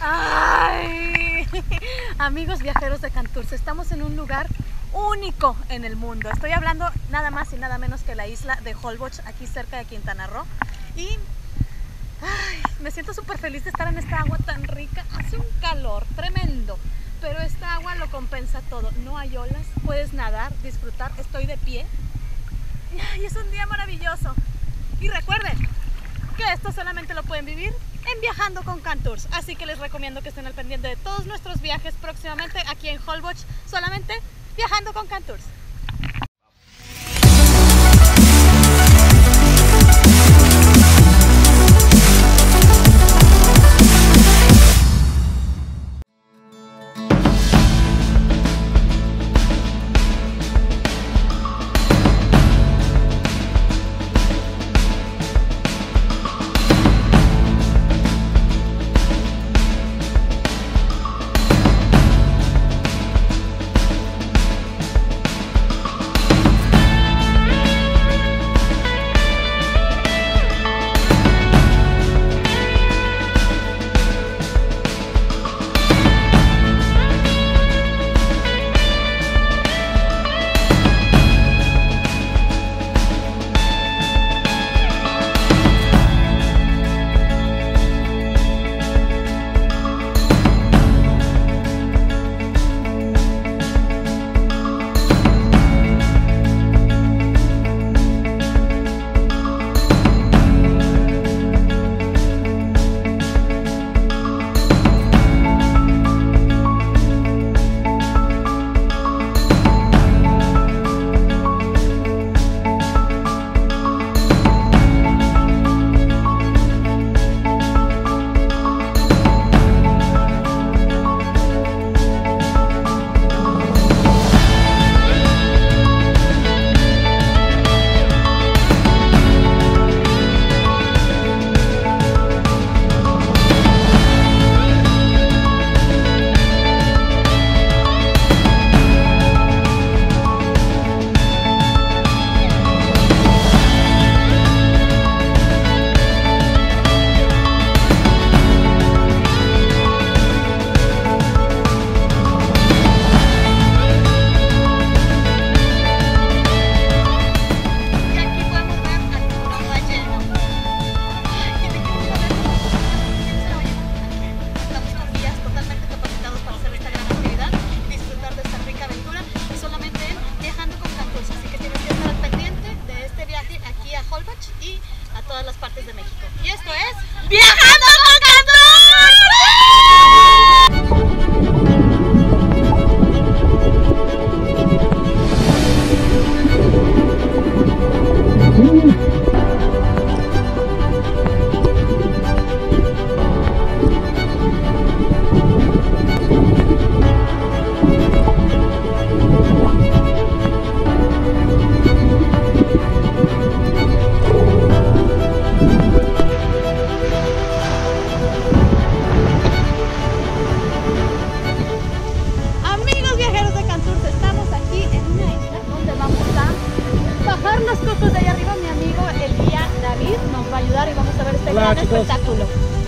¡Ay! Amigos viajeros de Cantours, estamos en un lugar único en el mundo. Estoy hablando nada más y nada menos que la isla de Holbox, aquí cerca de Quintana Roo. Y me siento súper feliz de estar en esta agua tan rica. Hace un calor tremendo, pero esta agua lo compensa todo. No hay olas, puedes nadar, disfrutar. Estoy de pie y es un día maravilloso. Y recuerden que esto solamente lo pueden vivir en Viajando con Cantours, así que les recomiendo que estén al pendiente de todos nuestros viajes próximamente aquí en Holbox, solamente Viajando con Cantours. Y a todas las partes de México. Y esto es Viajando con los cocos de allá arriba. Mi amigo el guía David nos va a ayudar y vamos a ver este gran espectáculo.